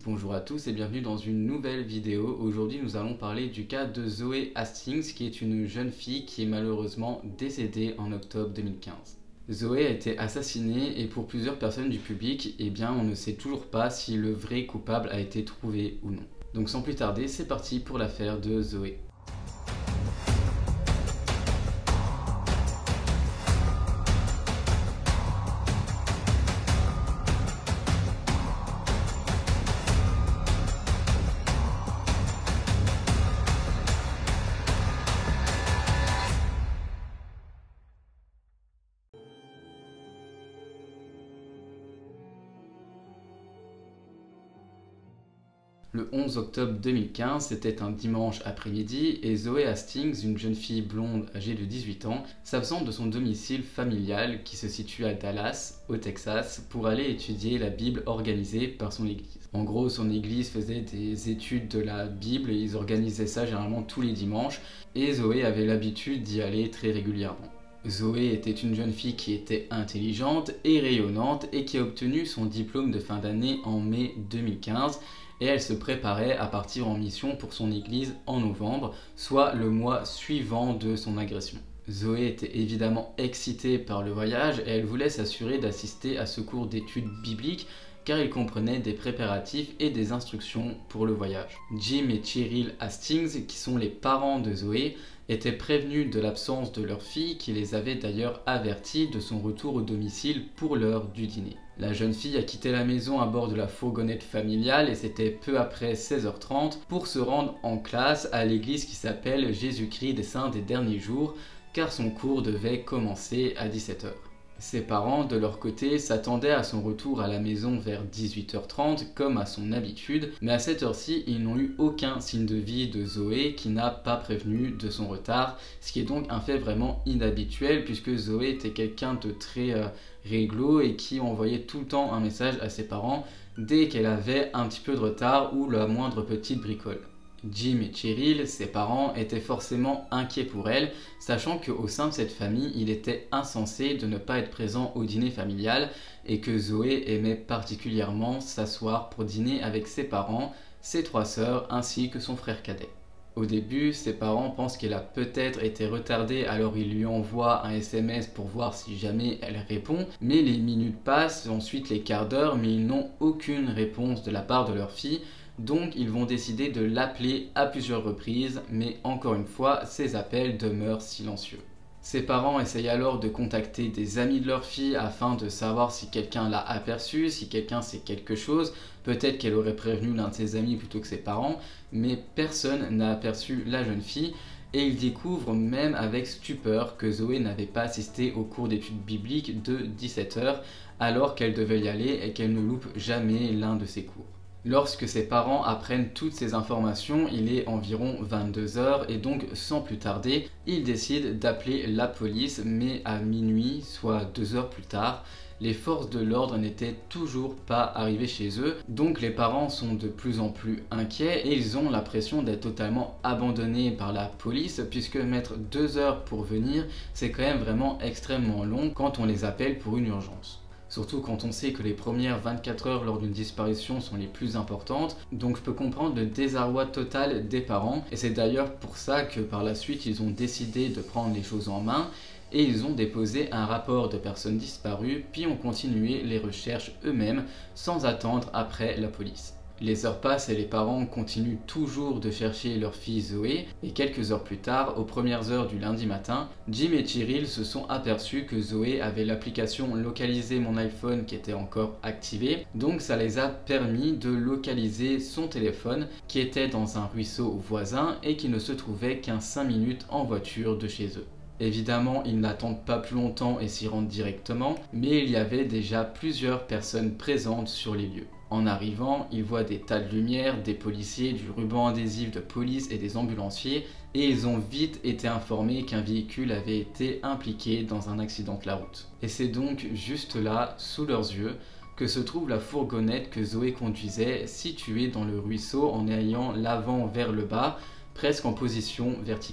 bonjour à tous et bienvenue dans une nouvelle vidéo. Aujourd'hui nous allons parler du cas de Zoe Hastings qui est une jeune fille qui est malheureusement décédée en octobre 2015. Zoe a été assassinée et pour plusieurs personnes du public, on ne sait toujours pas si le vrai coupable a été trouvé ou non. Donc sans plus tarder, c'est parti pour l'affaire de Zoe. Le 11 octobre 2015, c'était un dimanche après-midi et Zoe Hastings, une jeune fille blonde âgée de 18 ans, s'absente de son domicile familial qui se situe à Dallas, au Texas, pour aller étudier la Bible organisée par son église. En gros, son église faisait des études de la Bible et ils organisaient ça généralement tous les dimanches et Zoe avait l'habitude d'y aller très régulièrement. Zoe était une jeune fille qui était intelligente et rayonnante et qui a obtenu son diplôme de fin d'année en mai 2015 et elle se préparait à partir en mission pour son église en novembre, soit le mois suivant de son agression. Zoe était évidemment excitée par le voyage et elle voulait s'assurer d'assister à ce cours d'études bibliques car il comprenait des préparatifs et des instructions pour le voyage. Jim et Cheryl Hastings, qui sont les parents de Zoe, étaient prévenus de l'absence de leur fille qui les avait d'ailleurs avertis de son retour au domicile pour l'heure du dîner. La jeune fille a quitté la maison à bord de la fourgonnette familiale et c'était peu après 16h30 pour se rendre en classe à l'église qui s'appelle Jésus-Christ des Saints des Derniers Jours car son cours devait commencer à 17h. Ses parents, de leur côté, s'attendaient à son retour à la maison vers 18h30 comme à son habitude, mais à cette heure-ci, ils n'ont eu aucun signe de vie de Zoé qui n'a pas prévenu de son retard, ce qui est donc un fait vraiment inhabituel puisque Zoé était quelqu'un de très réglo et qui envoyait tout le temps un message à ses parents dès qu'elle avait un petit peu de retard ou la moindre petite bricole. Jim et Cheryl, ses parents, étaient forcément inquiets pour elle, sachant qu'au sein de cette famille, il était insensé de ne pas être présent au dîner familial et que Zoé aimait particulièrement s'asseoir pour dîner avec ses parents, ses trois sœurs ainsi que son frère cadet. Au début, ses parents pensent qu'elle a peut-être été retardée, alors ils lui envoient un SMS pour voir si jamais elle répond, mais les minutes passent, ensuite les quarts d'heure, mais ils n'ont aucune réponse de la part de leur fille. Donc ils vont décider de l'appeler à plusieurs reprises, mais encore une fois, ces appels demeurent silencieux. Ses parents essayent alors de contacter des amis de leur fille afin de savoir si quelqu'un l'a aperçue, si quelqu'un sait quelque chose. Peut-être qu'elle aurait prévenu l'un de ses amis plutôt que ses parents, mais personne n'a aperçu la jeune fille. Et ils découvrent même avec stupeur que Zoé n'avait pas assisté au cours d'études bibliques de 17h alors qu'elle devait y aller et qu'elle ne loupe jamais l'un de ses cours. Lorsque ses parents apprennent toutes ces informations, il est environ 22h et donc sans plus tarder, ils décident d'appeler la police, mais à minuit, soit 2 heures plus tard, les forces de l'ordre n'étaient toujours pas arrivées chez eux, donc les parents sont de plus en plus inquiets et ils ont l'impression d'être totalement abandonnés par la police puisque mettre 2 heures pour venir, c'est quand même vraiment extrêmement long quand on les appelle pour une urgence. Surtout quand on sait que les premières 24 heures lors d'une disparition sont les plus importantes, donc je peux comprendre le désarroi total des parents, et c'est d'ailleurs pour ça que par la suite ils ont décidé de prendre les choses en main, et ils ont déposé un rapport de personnes disparues, puis ont continué les recherches eux-mêmes, sans attendre après la police. Les heures passent et les parents continuent toujours de chercher leur fille Zoé, et quelques heures plus tard, aux premières heures du lundi matin, Jim et Cheryl se sont aperçus que Zoé avait l'application Localiser mon iPhone qui était encore activée, donc ça les a permis de localiser son téléphone qui était dans un ruisseau voisin et qui ne se trouvait qu'à 5 minutes en voiture de chez eux. Évidemment, ils n'attendent pas plus longtemps et s'y rendent directement, mais il y avait déjà plusieurs personnes présentes sur les lieux. En arrivant, ils voient des tas de lumière, des policiers, du ruban adhésif de police et des ambulanciers et ils ont vite été informés qu'un véhicule avait été impliqué dans un accident de la route. Et c'est donc juste là, sous leurs yeux, que se trouve la fourgonnette que Zoé conduisait, située dans le ruisseau en ayant l'avant vers le bas, presque en position verticale.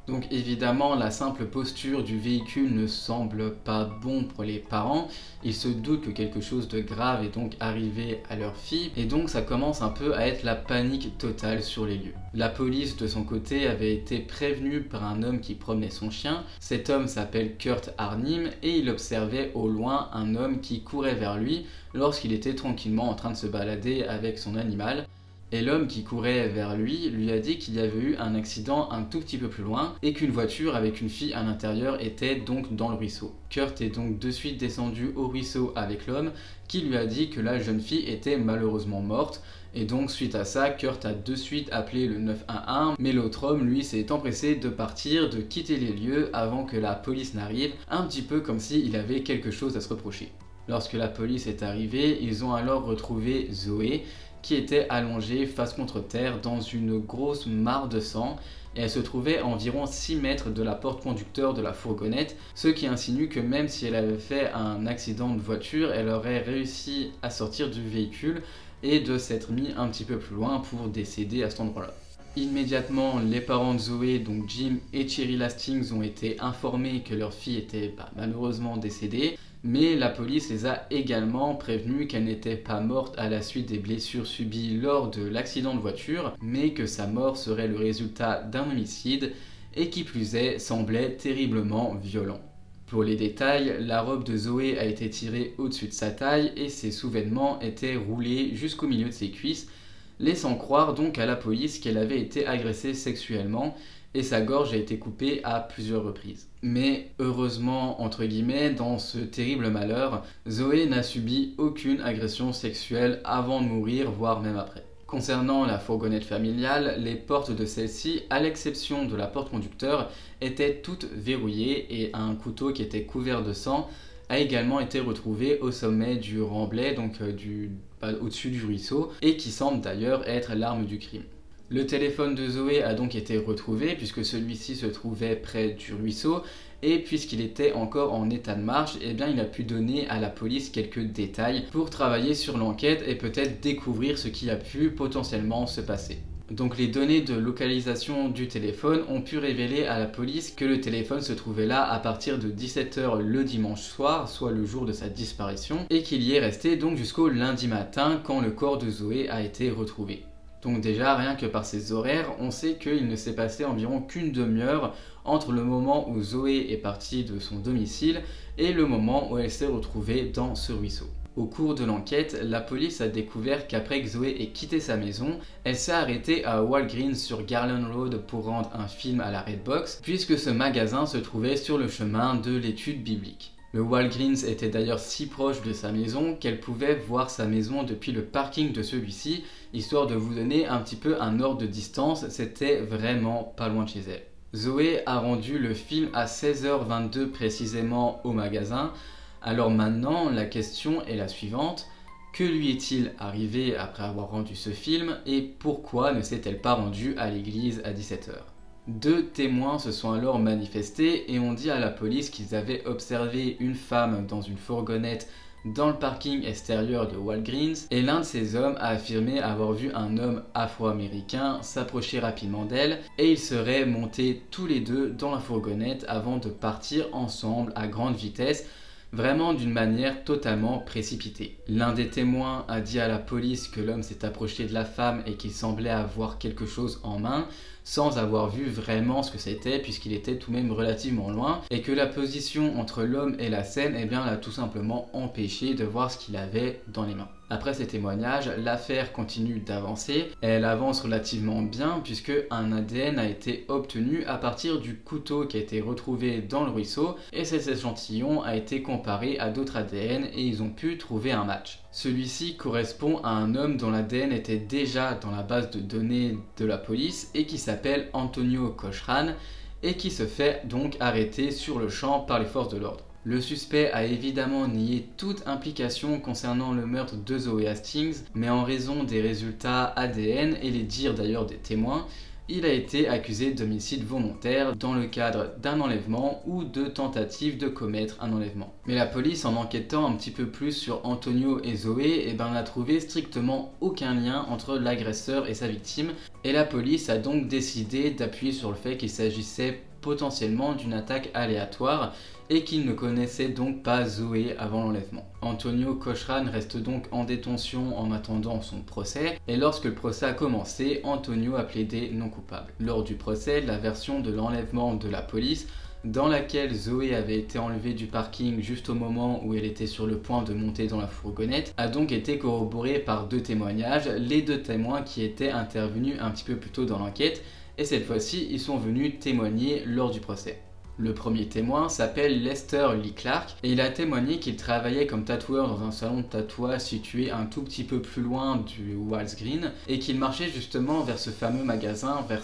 Donc évidemment, la simple posture du véhicule ne semble pas bon pour les parents. Ils se doutent que quelque chose de grave est donc arrivé à leur fille et donc ça commence un peu à être la panique totale sur les lieux. La police de son côté avait été prévenue par un homme qui promenait son chien. Cet homme s'appelle Kurt Arnim et il observait au loin un homme qui courait vers lui lorsqu'il était tranquillement en train de se balader avec son animal. Et l'homme qui courait vers lui lui a dit qu'il y avait eu un accident un tout petit peu plus loin et qu'une voiture avec une fille à l'intérieur était donc dans le ruisseau. Kurt est donc de suite descendu au ruisseau avec l'homme qui lui a dit que la jeune fille était malheureusement morte. Et donc suite à ça, Kurt a de suite appelé le 911, mais l'autre homme lui s'est empressé de partir, de quitter les lieux avant que la police n'arrive, un petit peu comme s'il avait quelque chose à se reprocher. Lorsque la police est arrivée, ils ont alors retrouvé Zoé, qui était allongée face contre terre dans une grosse mare de sang et elle se trouvait à environ 6 mètres de la porte conducteur de la fourgonnette, ce qui insinue que même si elle avait fait un accident de voiture, elle aurait réussi à sortir du véhicule et de s'être mis un petit peu plus loin pour décéder à cet endroit-là. Immédiatement, les parents de Zoé, donc Jim et Cheryl Hastings, ont été informés que leur fille était malheureusement décédée, mais la police les a également prévenus qu'elle n'était pas morte à la suite des blessures subies lors de l'accident de voiture, mais que sa mort serait le résultat d'un homicide et qui plus est semblait terriblement violent. Pour les détails, la robe de Zoé a été tirée au-dessus de sa taille et ses sous-vêtements étaient roulés jusqu'au milieu de ses cuisses, laissant croire donc à la police qu'elle avait été agressée sexuellement et sa gorge a été coupée à plusieurs reprises. Mais heureusement, entre guillemets, dans ce terrible malheur, Zoé n'a subi aucune agression sexuelle avant de mourir, voire même après. Concernant la fourgonnette familiale, les portes de celle-ci, à l'exception de la porte conducteur, étaient toutes verrouillées et un couteau qui était couvert de sang a également été retrouvé au sommet du remblai, donc au-dessus du ruisseau, et qui semble d'ailleurs être l'arme du crime. Le téléphone de Zoé a donc été retrouvé puisque celui-ci se trouvait près du ruisseau et puisqu'il était encore en état de marche, eh bien il a pu donner à la police quelques détails pour travailler sur l'enquête et peut-être découvrir ce qui a pu potentiellement se passer. Donc les données de localisation du téléphone ont pu révéler à la police que le téléphone se trouvait là à partir de 17 h le dimanche soir, soit le jour de sa disparition, et qu'il y est resté donc jusqu'au lundi matin quand le corps de Zoé a été retrouvé. Donc déjà, rien que par ces horaires, on sait qu'il ne s'est passé environ qu'une demi-heure entre le moment où Zoé est partie de son domicile et le moment où elle s'est retrouvée dans ce ruisseau. Au cours de l'enquête, la police a découvert qu'après que Zoé ait quitté sa maison, elle s'est arrêtée à Walgreens sur Garland Road pour rendre un film à la Redbox, puisque ce magasin se trouvait sur le chemin de l'étude biblique. Le Walgreens était d'ailleurs si proche de sa maison qu'elle pouvait voir sa maison depuis le parking de celui-ci, histoire de vous donner un petit peu un ordre de distance, c'était vraiment pas loin de chez elle. Zoé a rendu le film à 16 h 22 précisément au magasin. Alors maintenant, la question est la suivante. Que lui est-il arrivé après avoir rendu ce film et pourquoi ne s'est-elle pas rendue à l'église à 17 h? 2 témoins se sont alors manifestés et ont dit à la police qu'ils avaient observé une femme dans une fourgonnette dans le parking extérieur de Walgreens et l'un de ces hommes a affirmé avoir vu un homme afro-américain s'approcher rapidement d'elle et ils seraient montés tous les deux dans la fourgonnette avant de partir ensemble à grande vitesse, vraiment d'une manière totalement précipitée. L'un des témoins a dit à la police que l'homme s'est approché de la femme et qu'il semblait avoir quelque chose en main, sans avoir vu vraiment ce que c'était puisqu'il était tout de même relativement loin, et que la position entre l'homme et la scène l'a tout simplement empêché de voir ce qu'il avait dans les mains. Après ces témoignages, l'affaire continue d'avancer. Elle avance relativement bien puisque un ADN a été obtenu à partir du couteau qui a été retrouvé dans le ruisseau et cet échantillon a été comparé à d'autres ADN et ils ont pu trouver un match. Celui-ci correspond à un homme dont l'ADN était déjà dans la base de données de la police et qui s'appelle Antonio Cochran et qui se fait donc arrêter sur le champ par les forces de l'ordre. Le suspect a évidemment nié toute implication concernant le meurtre de Zoé Hastings, mais en raison des résultats ADN et les dires d'ailleurs des témoins, il a été accusé d'homicide volontaire dans le cadre d'un enlèvement ou de tentative de commettre un enlèvement. Mais la police, en enquêtant un petit peu plus sur Antonio et Zoé, n'a trouvé strictement aucun lien entre l'agresseur et sa victime, et la police a donc décidé d'appuyer sur le fait qu'il s'agissait potentiellement d'une attaque aléatoire et qu'il ne connaissait donc pas Zoé avant l'enlèvement. Antonio Cochran reste donc en détention en attendant son procès, et lorsque le procès a commencé, Antonio a plaidé non coupable. Lors du procès, la version de l'enlèvement de la police, dans laquelle Zoé avait été enlevée du parking juste au moment où elle était sur le point de monter dans la fourgonnette, a donc été corroborée par 2 témoignages, les 2 témoins qui étaient intervenus un petit peu plus tôt dans l'enquête, et cette fois-ci, ils sont venus témoigner lors du procès. Le premier témoin s'appelle Lester Lee Clark et il a témoigné qu'il travaillait comme tatoueur dans un salon de tatouage situé un tout petit peu plus loin du Walls Green et qu'il marchait justement vers ce fameux magasin vers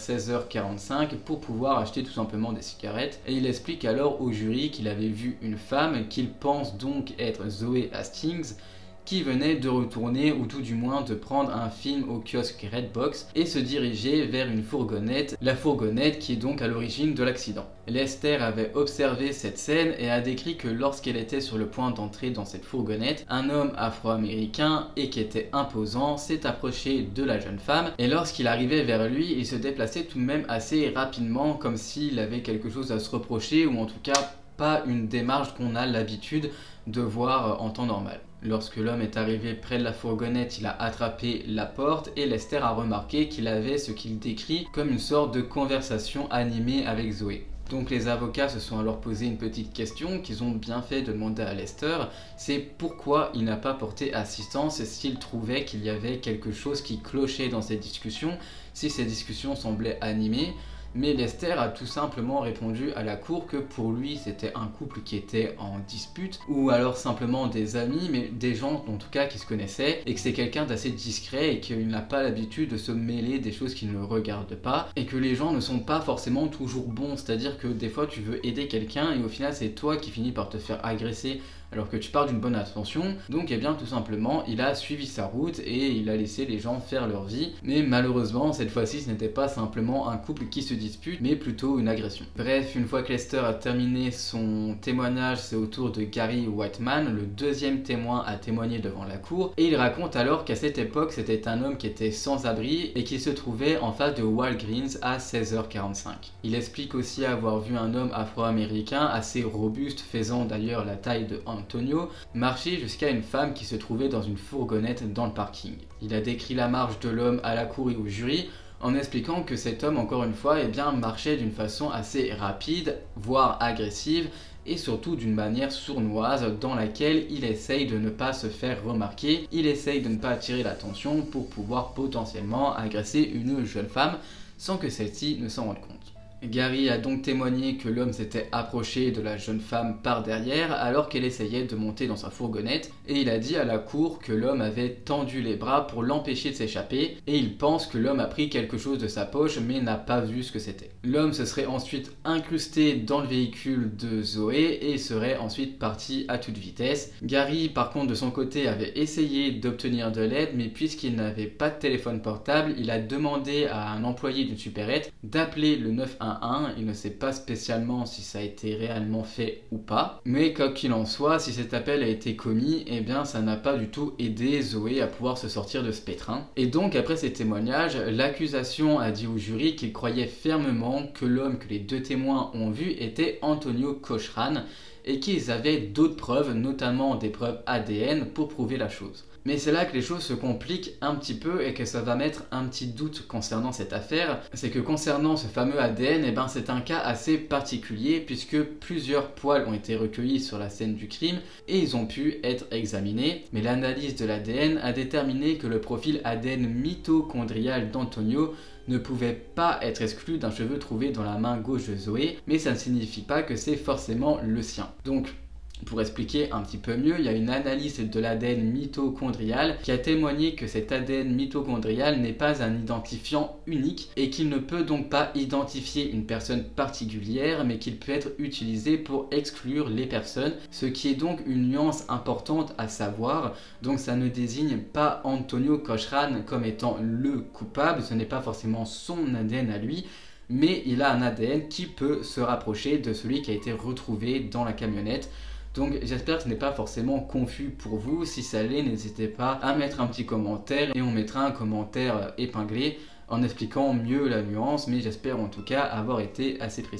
16h45 pour pouvoir acheter tout simplement des cigarettes. Et il explique alors au jury qu'il avait vu une femme qu'il pense donc être Zoé Hastings qui venait de retourner ou tout du moins de prendre un film au kiosque Redbox et se diriger vers une fourgonnette, la fourgonnette qui est donc à l'origine de l'accident. Lester avait observé cette scène et a décrit que lorsqu'elle était sur le point d'entrer dans cette fourgonnette, un homme afro-américain et qui était imposant s'est approché de la jeune femme et lorsqu'il arrivait vers lui, il se déplaçait tout de même assez rapidement comme s'il avait quelque chose à se reprocher ou en tout cas pas une démarche qu'on a l'habitude de voir en temps normal. Lorsque l'homme est arrivé près de la fourgonnette, il a attrapé la porte et Lester a remarqué qu'il avait ce qu'il décrit comme une sorte de conversation animée avec Zoé. Donc les avocats se sont alors posé une petite question qu'ils ont bien fait de demander à Lester, c'est pourquoi il n'a pas porté assistance s'il trouvait qu'il y avait quelque chose qui clochait dans ces discussions, si ces discussions semblaient animées. Mais Lester a tout simplement répondu à la cour que pour lui c'était un couple qui était en dispute ou alors simplement des amis, mais des gens en tout cas qui se connaissaient et que c'est quelqu'un d'assez discret et qu'il n'a pas l'habitude de se mêler des choses qui ne le regardent pas et que les gens ne sont pas forcément toujours bons, c'est-à-dire que des fois tu veux aider quelqu'un et au final c'est toi qui finis par te faire agresser alors que tu pars d'une bonne intention. Donc eh bien tout simplement il a suivi sa route et il a laissé les gens faire leur vie, mais malheureusement cette fois-ci ce n'était pas simplement un couple qui se dispute mais plutôt une agression. Bref, une fois que Lester a terminé son témoignage, c'est au tour de Gary Whiteman, le deuxième témoin à témoigner devant la cour, et il raconte alors qu'à cette époque c'était un homme qui était sans abri et qui se trouvait en face de Walgreens à 16h45. Il explique aussi avoir vu un homme afro-américain assez robuste, faisant d'ailleurs la taille de Antonio, marcher jusqu'à une femme qui se trouvait dans une fourgonnette dans le parking. Il a décrit la marche de l'homme à la cour et au jury en expliquant que cet homme, encore une fois, marchait d'une façon assez rapide, voire agressive, et surtout d'une manière sournoise dans laquelle il essaye de ne pas se faire remarquer, il essaye de ne pas attirer l'attention pour pouvoir potentiellement agresser une jeune femme sans que celle-ci ne s'en rende compte. Gary a donc témoigné que l'homme s'était approché de la jeune femme par derrière alors qu'elle essayait de monter dans sa fourgonnette et il a dit à la cour que l'homme avait tendu les bras pour l'empêcher de s'échapper et il pense que l'homme a pris quelque chose de sa poche mais n'a pas vu ce que c'était. L'homme se serait ensuite incrusté dans le véhicule de Zoé et serait ensuite parti à toute vitesse. Gary par contre de son côté avait essayé d'obtenir de l'aide mais puisqu'il n'avait pas de téléphone portable, il a demandé à un employé d'une supérette d'appeler le 911. Il ne sait pas spécialement si ça a été réellement fait ou pas, mais quoi qu'il en soit, si cet appel a été commis, eh bien ça n'a pas du tout aidé Zoé à pouvoir se sortir de ce pétrin. Et donc après ces témoignages, l'accusation a dit au jury qu'il croyait fermement que l'homme que les 2 témoins ont vu était Antonio Cochran et qu'ils avaient d'autres preuves, notamment des preuves ADN pour prouver la chose. Mais c'est là que les choses se compliquent un petit peu et que ça va mettre un petit doute concernant cette affaire. C'est que concernant ce fameux ADN, c'est un cas assez particulier puisque plusieurs poils ont été recueillis sur la scène du crime et ils ont pu être examinés. Mais l'analyse de l'ADN a déterminé que le profil ADN mitochondrial d'Antonio ne pouvait pas être exclu d'un cheveu trouvé dans la main gauche de Zoé, mais ça ne signifie pas que c'est forcément le sien. Donc, pour expliquer un petit peu mieux, il y a une analyse de l'ADN mitochondrial qui a témoigné que cet ADN mitochondrial n'est pas un identifiant unique et qu'il ne peut donc pas identifier une personne particulière mais qu'il peut être utilisé pour exclure les personnes, ce qui est donc une nuance importante à savoir. Donc ça ne désigne pas Antonio Cochran comme étant le coupable, ce n'est pas forcément son ADN à lui, mais il a un ADN qui peut se rapprocher de celui qui a été retrouvé dans la camionnette. Donc j'espère que ce n'est pas forcément confus pour vous. Si ça l'est, n'hésitez pas à mettre un petit commentaire et on mettra un commentaire épinglé en expliquant mieux la nuance, mais j'espère en tout cas avoir été assez précis.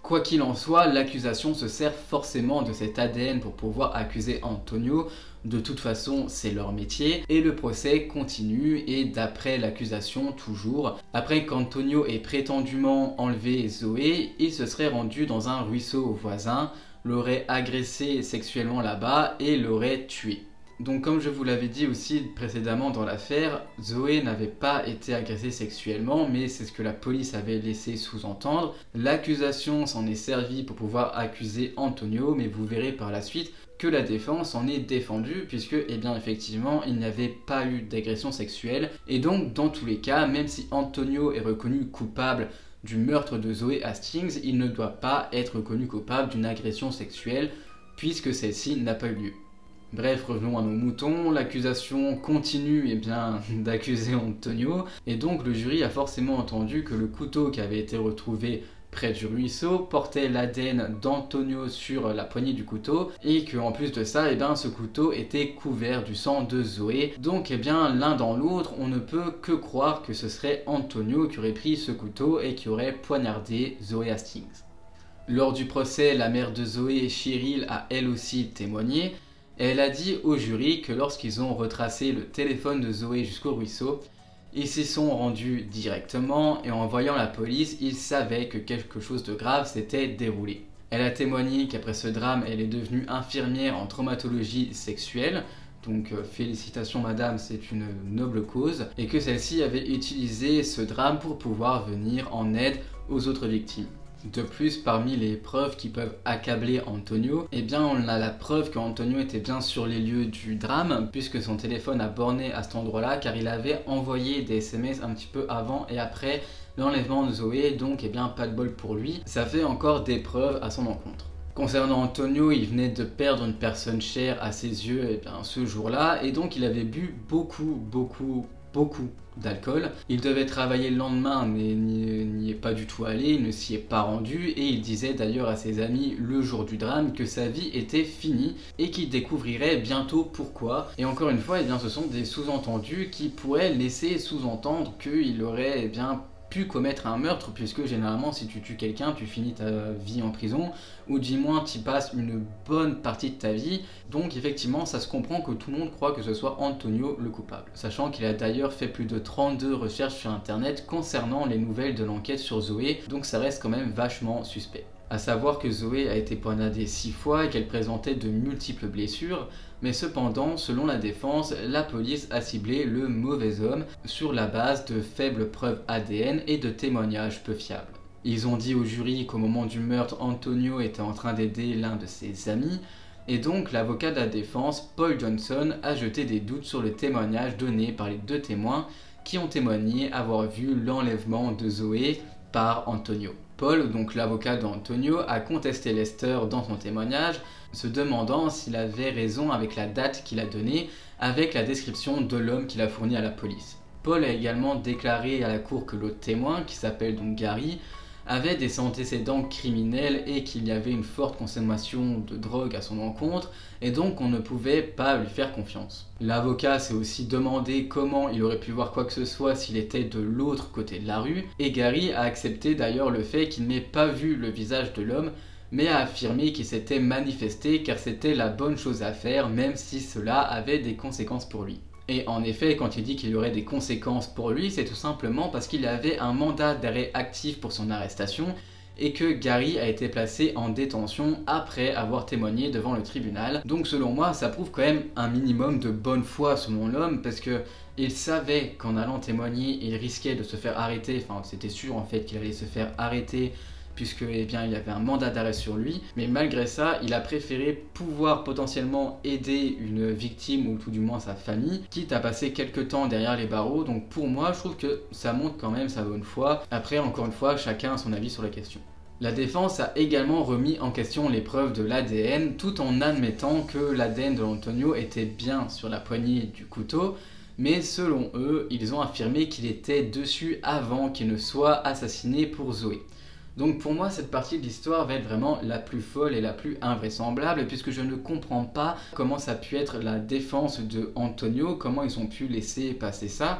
Quoi qu'il en soit, l'accusation se sert forcément de cet ADN pour pouvoir accuser Antonio. De toute façon, c'est leur métier. Et le procès continue et d'après l'accusation, toujours, après qu'Antonio ait prétendument enlevé Zoé, il se serait rendu dans un ruisseau voisin, l'aurait agressé sexuellement là-bas et l'aurait tué. Donc comme je vous l'avais dit aussi précédemment dans l'affaire, Zoé n'avait pas été agressée sexuellement, mais c'est ce que la police avait laissé sous-entendre. L'accusation s'en est servie pour pouvoir accuser Antonio, mais vous verrez par la suite que la défense en est défendue, puisque, eh bien, effectivement, il n'y avait pas eu d'agression sexuelle. Et donc, dans tous les cas, même si Antonio est reconnu coupable du meurtre de Zoé Hastings, il ne doit pas être reconnu coupable d'une agression sexuelle, puisque celle-ci n'a pas eu lieu. Bref, revenons à nos moutons, l'accusation continue d'accuser Antonio, et donc le jury a forcément entendu que le couteau qui avait été retrouvé près du ruisseau portait l'ADN d'Antonio sur la poignée du couteau, et qu'en plus de ça, ce couteau était couvert du sang de Zoé. Donc l'un dans l'autre, on ne peut que croire que ce serait Antonio qui aurait pris ce couteau et qui aurait poignardé Zoé Hastings. Lors du procès, la mère de Zoé, Cheryl, a elle aussi témoigné. Elle a dit au jury que lorsqu'ils ont retracé le téléphone de Zoé jusqu'au ruisseau, ils s'y sont rendus directement et en voyant la police, ils savaient que quelque chose de grave s'était déroulé. Elle a témoigné qu'après ce drame, elle est devenue infirmière en traumatologie sexuelle, donc félicitations madame, c'est une noble cause, et que celle-ci avait utilisé ce drame pour pouvoir venir en aide aux autres victimes. De plus, parmi les preuves qui peuvent accabler Antonio, on a la preuve qu'Antonio était bien sur les lieux du drame, puisque son téléphone a borné à cet endroit-là, car il avait envoyé des SMS un petit peu avant et après l'enlèvement de Zoé, donc pas de bol pour lui. Ça fait encore des preuves à son encontre. Concernant Antonio, il venait de perdre une personne chère à ses yeux ce jour-là, et donc il avait bu beaucoup d'alcool. Il devait travailler le lendemain mais n'y est pas du tout allé, il ne s'y est pas rendu et il disait d'ailleurs à ses amis le jour du drame que sa vie était finie et qu'il découvrirait bientôt pourquoi. Et encore une fois, ce sont des sous-entendus qui pourraient laisser sous-entendre qu'il aurait pu commettre un meurtre, puisque généralement si tu tues quelqu'un tu finis ta vie en prison, ou du moins tu passes une bonne partie de ta vie. Donc effectivement ça se comprend que tout le monde croit que ce soit Antonio le coupable, sachant qu'il a d'ailleurs fait plus de 32 recherches sur internet concernant les nouvelles de l'enquête sur Zoé, donc ça reste quand même vachement suspect. À savoir que Zoé a été poignardée 6 fois et qu'elle présentait de multiples blessures, mais cependant, selon la défense, la police a ciblé le mauvais homme sur la base de faibles preuves ADN et de témoignages peu fiables. Ils ont dit au jury qu'au moment du meurtre, Antonio était en train d'aider l'un de ses amis, et donc l'avocat de la défense, Paul Johnson, a jeté des doutes sur le témoignage donné par les 2 témoins qui ont témoigné avoir vu l'enlèvement de Zoé par Antonio. Paul, donc l'avocat d'Antonio, a contesté Lester dans son témoignage, se demandant s'il avait raison avec la date qu'il a donnée, avec la description de l'homme qu'il a fourni à la police. Paul a également déclaré à la cour que l'autre témoin, qui s'appelle donc Gary, avait des antécédents criminels et qu'il y avait une forte consommation de drogue à son encontre, et donc on ne pouvait pas lui faire confiance. L'avocat s'est aussi demandé comment il aurait pu voir quoi que ce soit s'il était de l'autre côté de la rue, et Gary a accepté d'ailleurs le fait qu'il n'ait pas vu le visage de l'homme, mais a affirmé qu'il s'était manifesté car c'était la bonne chose à faire, même si cela avait des conséquences pour lui. Et en effet, quand il dit qu'il y aurait des conséquences pour lui, c'est tout simplement parce qu'il avait un mandat d'arrêt actif pour son arrestation et que Gary a été placé en détention après avoir témoigné devant le tribunal. Donc selon moi, ça prouve quand même un minimum de bonne foi selon l'homme, parce que il savait qu'en allant témoigner, il risquait de se faire arrêter, enfin c'était sûr en fait qu'il allait se faire arrêter, puisque il y avait un mandat d'arrêt sur lui, mais malgré ça, il a préféré pouvoir potentiellement aider une victime, ou tout du moins sa famille, quitte à passer quelques temps derrière les barreaux. Donc pour moi, je trouve que ça montre quand même sa bonne foi. Après, encore une fois, chacun a son avis sur la question. La défense a également remis en question les preuves de l'ADN, tout en admettant que l'ADN de Antonio était bien sur la poignée du couteau, mais selon eux, ils ont affirmé qu'il était dessus avant qu'il ne soit assassiné pour Zoé. Donc pour moi, cette partie de l'histoire va être vraiment la plus folle et la plus invraisemblable, puisque je ne comprends pas comment ça a pu être la défense de Antonio, comment ils ont pu laisser passer ça,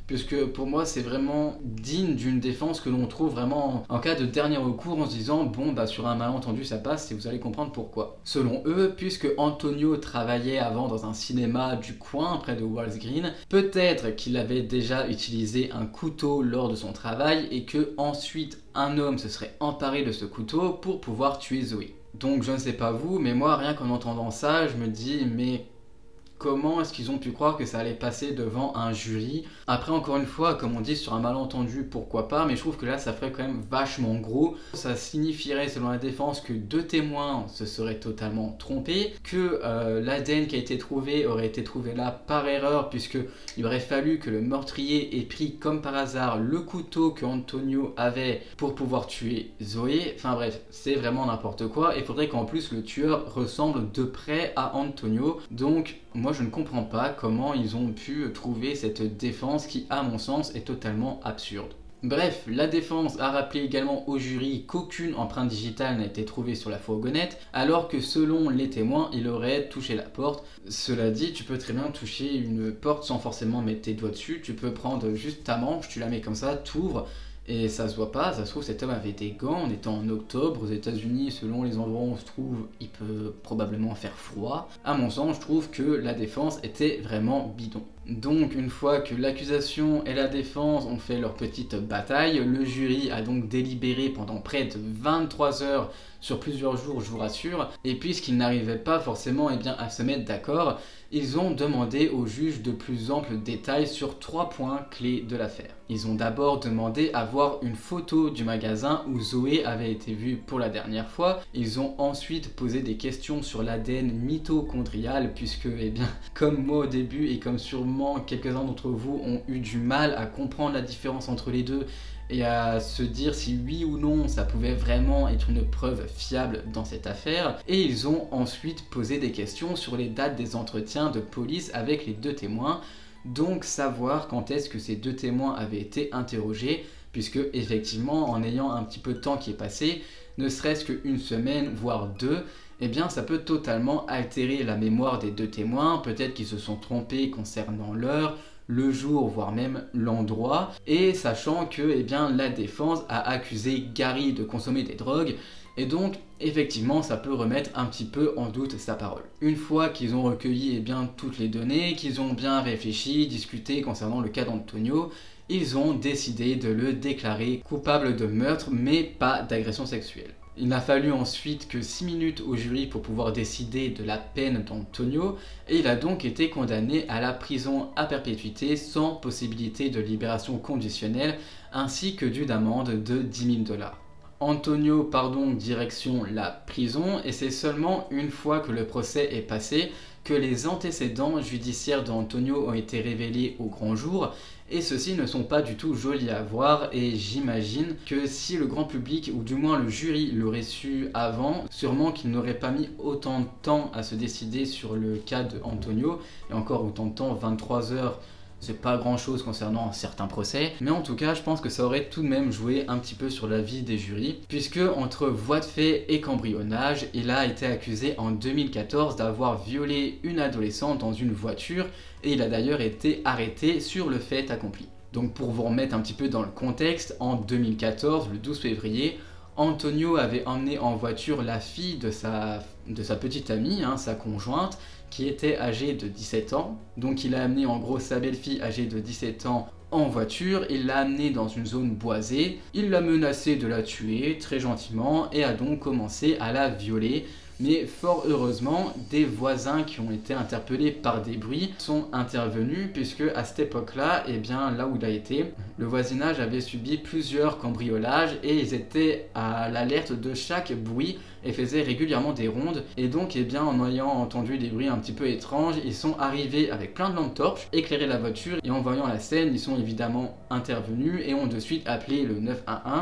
puisque pour moi c'est vraiment digne d'une défense que l'on trouve vraiment en cas de dernier recours, en se disant bon bah sur un malentendu ça passe et vous allez comprendre pourquoi. Selon eux, puisque Antonio travaillait avant dans un cinéma du coin près de Walls Green, peut-être qu'il avait déjà utilisé un couteau lors de son travail et que ensuite un homme se serait emparé de ce couteau pour pouvoir tuer Zoé. Donc je ne sais pas vous, mais moi rien qu'en entendant ça, je me dis mais comment est-ce qu'ils ont pu croire que ça allait passer devant un jury? Après, encore une fois, comme on dit, sur un malentendu, pourquoi pas, mais je trouve que là, ça ferait quand même vachement gros. Ça signifierait, selon la défense, que 2 témoins se seraient totalement trompés, que l'ADN qui a été trouvé aurait été trouvé là par erreur, puisqu'il aurait fallu que le meurtrier ait pris, comme par hasard, le couteau que Antonio avait pour pouvoir tuer Zoé. Enfin bref, c'est vraiment n'importe quoi. Et il faudrait qu'en plus, le tueur ressemble de près à Antonio. Donc, moi je ne comprends pas comment ils ont pu trouver cette défense qui, à mon sens, est totalement absurde. Bref, la défense a rappelé également au jury qu'aucune empreinte digitale n'a été trouvée sur la fourgonnette, alors que selon les témoins, il aurait touché la porte. Cela dit, tu peux très bien toucher une porte sans forcément mettre tes doigts dessus, tu peux prendre juste ta manche, tu la mets comme ça, t'ouvres, et ça se voit pas, ça se trouve cet homme avait des gants, on était en octobre, aux États-Unis, selon les endroits où on se trouve, il peut probablement faire froid. À mon sens, je trouve que la défense était vraiment bidon. Donc une fois que l'accusation et la défense ont fait leur petite bataille, le jury a donc délibéré pendant près de 23 heures sur plusieurs jours, je vous rassure, et puisqu'ils n'arrivaient pas forcément à se mettre d'accord, ils ont demandé au juge de plus amples détails sur 3 points clés de l'affaire. Ils ont d'abord demandé à voir une photo du magasin où Zoé avait été vue pour la dernière fois. Ils ont ensuite posé des questions sur l'ADN mitochondrial, puisque, comme moi au début et comme sûrement quelques-uns d'entre vous ont eu du mal à comprendre la différence entre les deux, et à se dire si oui ou non ça pouvait vraiment être une preuve fiable dans cette affaire. Et ils ont ensuite posé des questions sur les dates des entretiens de police avec les 2 témoins, donc savoir quand est-ce que ces 2 témoins avaient été interrogés, puisque effectivement en ayant un petit peu de temps qui est passé, ne serait-ce qu'une semaine voire 2, ça peut totalement altérer la mémoire des 2 témoins, peut-être qu'ils se sont trompés concernant l'heure, le jour, voire même l'endroit, et sachant que la défense a accusé Gary de consommer des drogues, et donc effectivement ça peut remettre un petit peu en doute sa parole. Une fois qu'ils ont recueilli toutes les données, qu'ils ont bien réfléchi, discuté concernant le cas d'Antonio, ils ont décidé de le déclarer coupable de meurtre mais pas d'agression sexuelle. Il n'a fallu ensuite que 6 minutes au jury pour pouvoir décider de la peine d'Antonio, et il a donc été condamné à la prison à perpétuité sans possibilité de libération conditionnelle, ainsi que d'une amende de 10 000 $. Antonio part donc direction la prison, et c'est seulement une fois que le procès est passé que les antécédents judiciaires d'Antonio ont été révélés au grand jour, et ceux-ci ne sont pas du tout jolis à voir, et j'imagine que si le grand public, ou du moins le jury, l'aurait su avant, sûrement qu'il n'aurait pas mis autant de temps à se décider sur le cas d'Antonio, et encore autant de temps, 23 heures, c'est pas grand chose concernant certains procès, mais en tout cas je pense que ça aurait tout de même joué un petit peu sur la vie des jurys, puisque entre voies de fait et cambriolage, il a été accusé en 2014 d'avoir violé une adolescente dans une voiture, et il a d'ailleurs été arrêté sur le fait accompli. Donc pour vous remettre un petit peu dans le contexte, en 2014, le 12 février, Antonio avait emmené en voiture la fille de sa petite amie, sa conjointe, qui était âgée de 17 ans. Donc il a amené en gros sa belle-fille âgée de 17 ans en voiture, il l'a amenée dans une zone boisée, il l'a menacée de la tuer très gentiment et a donc commencé à la violer. Mais fort heureusement, des voisins qui ont été interpellés par des bruits sont intervenus, puisque à cette époque-là, là où il a été, le voisinage avait subi plusieurs cambriolages et ils étaient à l'alerte de chaque bruit et faisaient régulièrement des rondes. Et donc, en ayant entendu des bruits un petit peu étranges, ils sont arrivés avec plein de lampes torches, éclairé la voiture, et en voyant la scène, ils sont évidemment intervenus et ont de suite appelé le 911.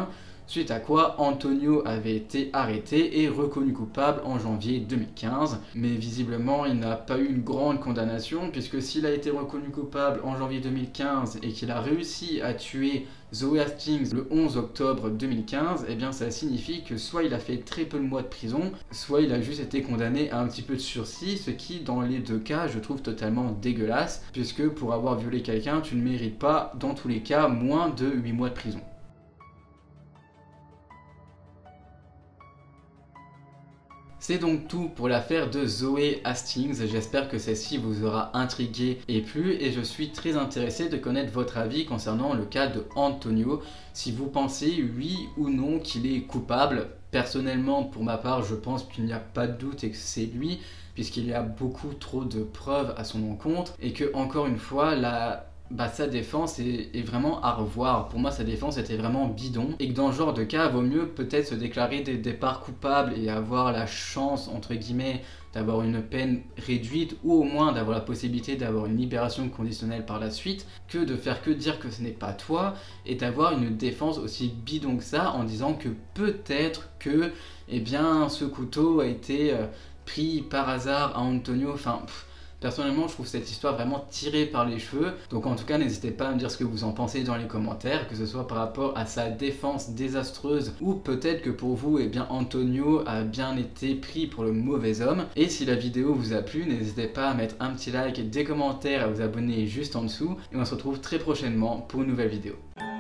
suite à quoi Antonio avait été arrêté et reconnu coupable en janvier 2015. Mais visiblement, il n'a pas eu une grande condamnation, puisque s'il a été reconnu coupable en janvier 2015 et qu'il a réussi à tuer Zoe Hastings le 11 octobre 2015, eh bien ça signifie que soit il a fait très peu de mois de prison, soit il a juste été condamné à un petit peu de sursis, ce qui dans les deux cas je trouve totalement dégueulasse, puisque pour avoir violé quelqu'un, tu ne mérites pas dans tous les cas moins de 8 mois de prison. C'est donc tout pour l'affaire de Zoe Hastings, j'espère que celle-ci vous aura intrigué et plu, et je suis très intéressé de connaître votre avis concernant le cas de Antonio, si vous pensez oui ou non qu'il est coupable. Personnellement, pour ma part, je pense qu'il n'y a pas de doute et que c'est lui, puisqu'il y a beaucoup trop de preuves à son encontre, et que encore une fois, sa défense est vraiment à revoir. Pour moi, sa défense était vraiment bidon, et que dans ce genre de cas, vaut mieux peut-être se déclarer dès le départ coupable et avoir la chance, entre guillemets, d'avoir une peine réduite, ou au moins d'avoir la possibilité d'avoir une libération conditionnelle par la suite, que de faire que dire que ce n'est pas toi, et d'avoir une défense aussi bidon que ça, en disant que peut-être que, eh bien, ce couteau a été pris par hasard à Antonio, personnellement, je trouve cette histoire vraiment tirée par les cheveux. Donc en tout cas, n'hésitez pas à me dire ce que vous en pensez dans les commentaires, que ce soit par rapport à sa défense désastreuse ou peut-être que pour vous, eh bien, Antonio a bien été pris pour le mauvais homme. Et si la vidéo vous a plu, n'hésitez pas à mettre un petit like, des commentaires, à vous abonner juste en dessous. Et on se retrouve très prochainement pour une nouvelle vidéo.